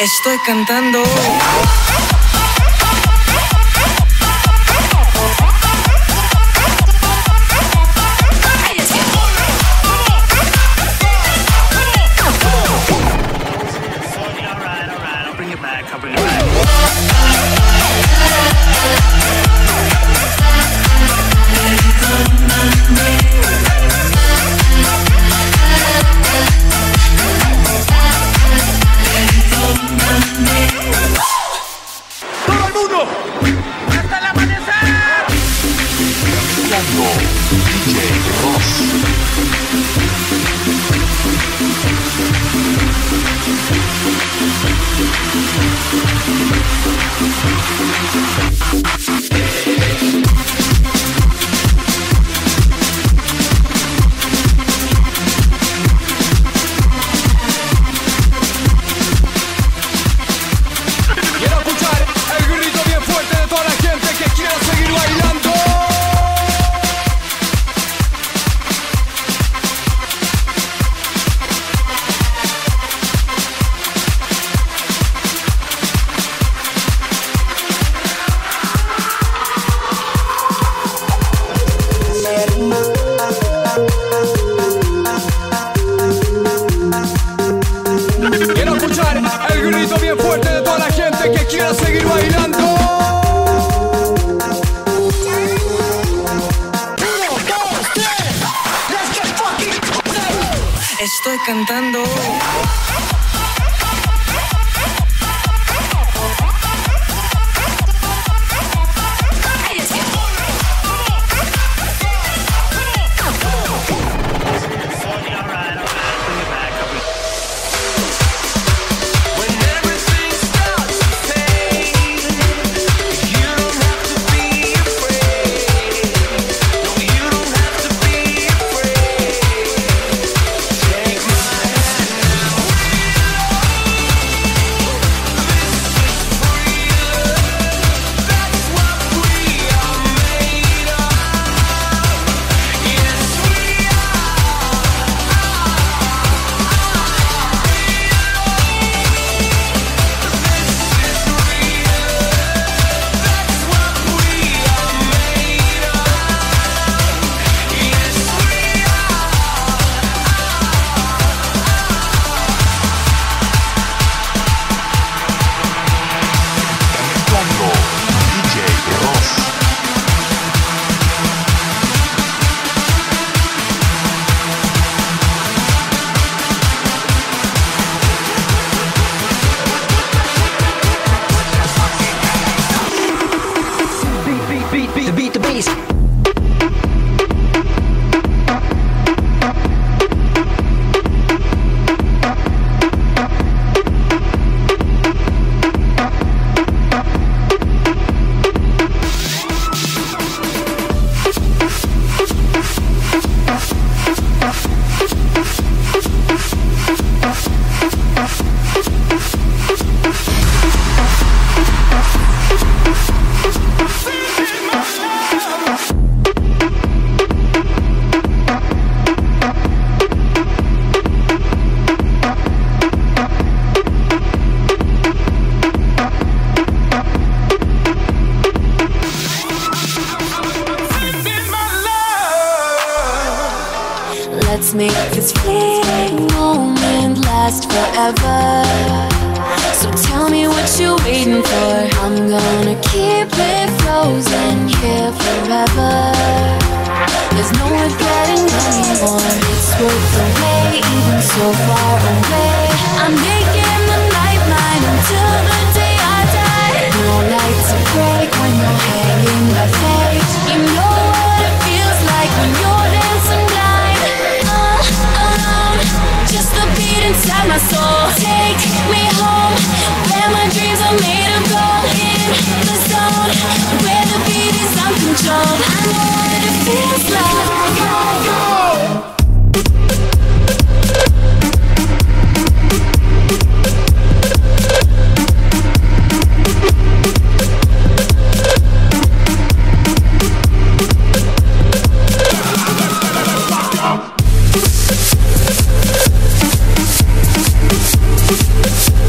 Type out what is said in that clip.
Estoy cantando. Quiero escuchar el grito bien fuerte de toda la gente que quiera seguir bailando. Estoy cantando. Beat the bass. Let's make this fleeting moment last forever. So tell me what you're waiting for. I'm gonna keep it frozen here forever. There's no regretting anymore. It's worth the wait, even so far away. I'm making the night mine until the day I die. No light to break when you're hanging by fate. You know what it feels like when you're dancing blind. Alone, just the beat inside my soul. Take me home, where my dreams are made of gold. In the zone, where the beat is uncontrolled. I know what it feels like. Go.